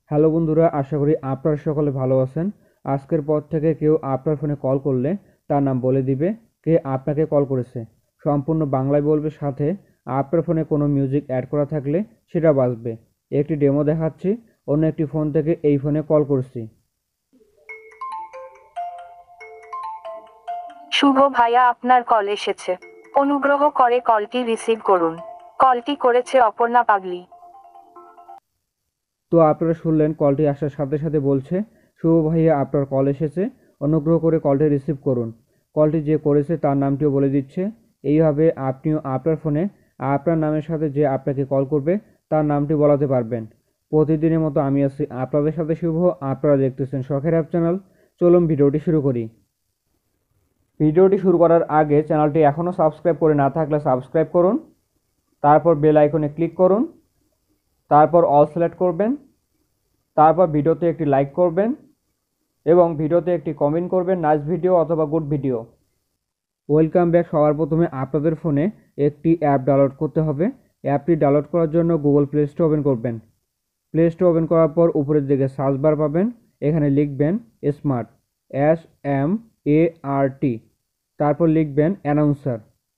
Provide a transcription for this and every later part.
Hello বন্ধুরা, আশা করি আপনারা সকলে ভালো আছেন। আজকের পর থেকে কেউ আপনার ফোনে কল করলে তার নাম বলে দিবে কে আপনাকে কল করেছে। সম্পূর্ণ বাংলায় বলবে, সাথে আপনার ফোনে কোনো মিউজিক অ্যাড করা থাকলে সেটা বাজবে। একটি ডেমো দেখাচ্ছি। অন্য একটি ফোন থেকে এই ফোনে কল করছি। শুভ ভাইয়া, আপনার কল এসেছে। অনুগ্রহ করে কলটি রিসিভ করুন। কলটি করেছে অপর্ণা পাগলি। তো আপনারা শুনলেন, কলটি আসার সাথে সাথে বলছে, শুভ ভাইয়া আপনার কল এসেছে, অনুগ্রহ করে কলটি রিসিভ করুন। কলটি যে করেছে তার নামটিও বলে দিচ্ছে। এইভাবে আপনিও আপনার ফোনে আপনার নামের সাথে যে আপনাকে কল করবে তার নামটি বলাতে পারবেন। প্রতিদিনের মতো আমি আছি আপনাদের সাথে শুভ। আপনারা দেখতেছেন শখের অ্যাপ চ্যানেল। চলুন ভিডিওটি শুরু করি। ভিডিওটি শুরু করার আগে চ্যানেলটি এখনও সাবস্ক্রাইব করে না থাকলে সাবস্ক্রাইব করুন, তারপর বেল আইকনে ক্লিক করুন, তারপর অল সিলেক্ট করবেন, তারপর ভিডিওতে একটি লাইক করবেন এবং ভিডিওতে একটি কমেন্ট করবেন, নাইস ভিডিও অথবা গুড ভিডিও। Welcome back. সবার প্রথমে আপনাদের ফোনে একটি অ্যাপ ডাউনলোড করতে হবে। অ্যাপটি ডাউনলোড করার জন্য গুগল প্লে স্টোর ওপেন করবেন। প্লে স্টোর ওপেন করার পর উপরের দিকে সার্চ বার পাবেন। এখানে লিখবেন স্মার্ট, SMART, তারপর লিখবেন অ্যানাউন্সার।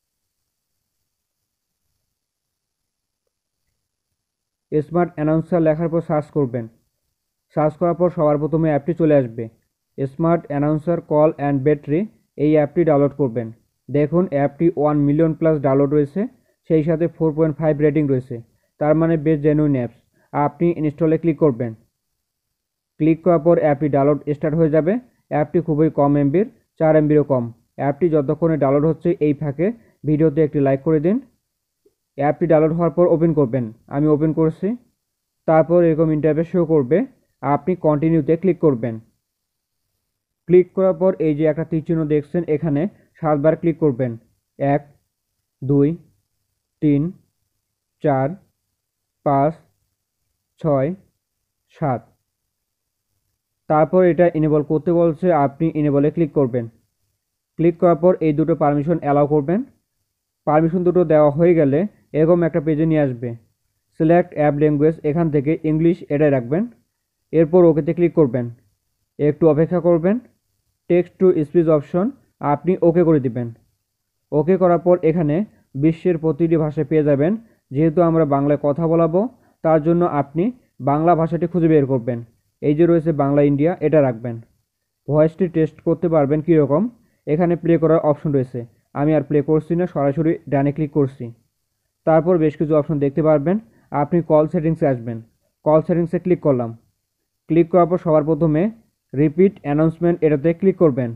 স্মার্ট অ্যানাউন্সার লেখার পর সার্চ করবেন। সার্চ করার পর সবার প্রথমে অ্যাপটি চলে আসবে। Smart announcer call and battery, এই অ্যাপটি ডাউনলোড করবেন। দেখুন অ্যাপটি 1 মিলিয়ন প্লাস ডাউনলোড রয়েছে, সেই সাথে 4.5 রেটিং রয়েছে, তার মানে বেশ জেনুইন অ্যাপস। আপনি ইনস্টলে ক্লিক করবেন। ক্লিক করার পর অ্যাপটি ডাউনলোড স্টার্ট হয়ে যাবে। অ্যাপটি খুবই কম এমবির, 4 এমবিরও কম। অ্যাপটি যতক্ষণে ডাউনলোড হচ্ছে এই ফাঁকে ভিডিওতে একটি লাইক করে দিন। অ্যাপটি ডাউনলোড হওয়ার পর ওপেন করবেন। আমি ওপেন করছি। তারপর এরকম ইন্টারফেস শো করবে। আপনি কন্টিনিউতে ক্লিক করবেন। ক্লিক করার পর এই যে একটা তীরচিহ্ন দেখছেন, এখানে 7বার ক্লিক করবেন। 1, 2, 3, 4, 5, 6, 7। তারপর এটা এনেবল করতে বলছে, আপনি এনেবলে ক্লিক করবেন। ক্লিক করার পর এই দুটো পারমিশন অ্যালাউ করবেন। পারমিশন দুটো দেওয়া হয়ে গেলে এরকম একটা পেজে নিয়ে আসবে। সিলেক্ট অ্যাপ ল্যাঙ্গুয়েজ, এখান থেকে ইংলিশ এটাই রাখবেন। এরপর ওকেতে ক্লিক করবেন। একটু অপেক্ষা করবেন। টেক্সট টু স্পিচ অপশন আপনি ওকে করে দিবেন। ওকে করার পর এখানে বিশ্বের প্রতিটি ভাষায় পেয়ে যাবেন। যেহেতু আমরা বাংলায় কথা বলাবো, তার জন্য আপনি বাংলা ভাষাটি খুঁজে বের করবেন। এই যে রয়েছে বাংলা ইন্ডিয়া, এটা রাখবেন। ভয়েসটি টেস্ট করতে পারবেন কীরকম, এখানে প্লে করার অপশন রয়েছে। আমি আর প্লে করছি না, সরাসরি ডানে ক্লিক করছি। তারপর বেশ কিছু অপশন দেখতে পারবেন। আপনি কল সেটিংসে আসবেন। কল সেটিংসে ক্লিক করলাম। ক্লিক করার পর সবার প্রথমে রিপিট অ্যানাউন্সমেন্ট, এটাতে ক্লিক করবেন।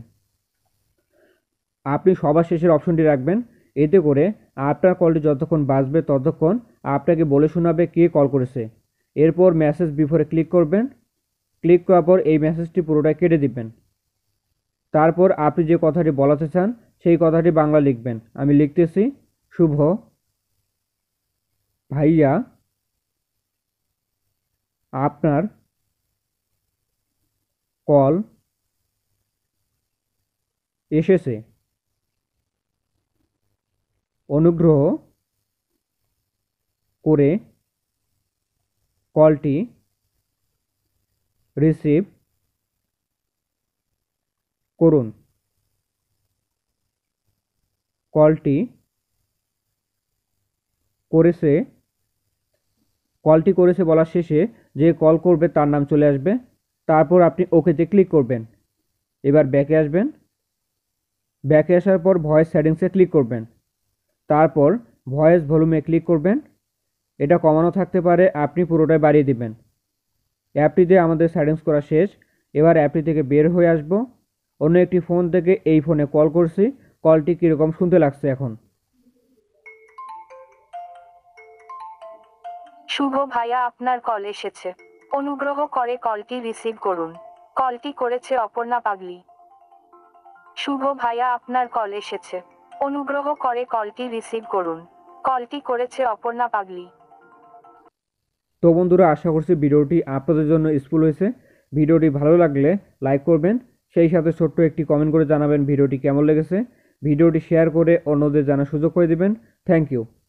আপনি সবার শেষের অপশনটি রাখবেন। এতে করে আপনার কলটি যতক্ষণ বাজবে ততক্ষণ আপনাকে বলে শোনাবে কে কল করেছে। এরপর মেসেজ বিফোরে ক্লিক করবেন। ক্লিক করার পর এই মেসেজটি পুরোটাই কেটে দিবেন। তারপর আপনি যে কথাটি বলাতে চান সেই কথাটি বাংলা লিখবেন। আমি লিখতেছি, শুভ ভাইয়া আপনার কল এসেছে, অনুগ্রহ করে কলটি রিসিভ করুন। কলটি করেছে বলার শেষে যে কল করবে তার নাম চলে আসবে। তারপর আপনি ওকেতে ক্লিক করবেন। এবার ব্যাকে আসবেন। ব্যাকে আসার পর ভয়েস সেটিংসে ক্লিক করবেন। তারপর ভয়েস ভলিউমে ক্লিক করবেন। এটা কমানো থাকতে পারে, আপনি পুরোটাই বাড়িয়ে দিবেন। অ্যাপটিতে আমাদের সেটিংস করা শেষ। এবার অ্যাপটি থেকে বের হয়ে আসব। অন্য একটি ফোন থেকে এই ফোনে কল করছি। কলটি কীরকম শুনতে লাগছে এখন। শুভ ভাইয়া, আপনার কল এসেছে। অনুগ্রহ করে কলটি রিসিভ করুন। কলটি করেছে অপর্ণা পাগলি। শুভ ভাইয়া, আপনার কল এসেছে। অনুগ্রহ করে কলটি রিসিভ করুন। কলটি করেছে অপর্ণা পাগলি। তো বন্ধুরা, আশা করছি ভিডিওটি আপনাদের জন্য ইউজফুল হয়েছে। ভিডিওটি ভালো লাগলে লাইক করবেন, সেই সাথে ছোট্ট একটি কমেন্ট করে জানাবেন ভিডিওটি কেমন লেগেছে। ভিডিওটি শেয়ার করে অন্যদের জানার সুযোগ করে দিবেন। Thank you.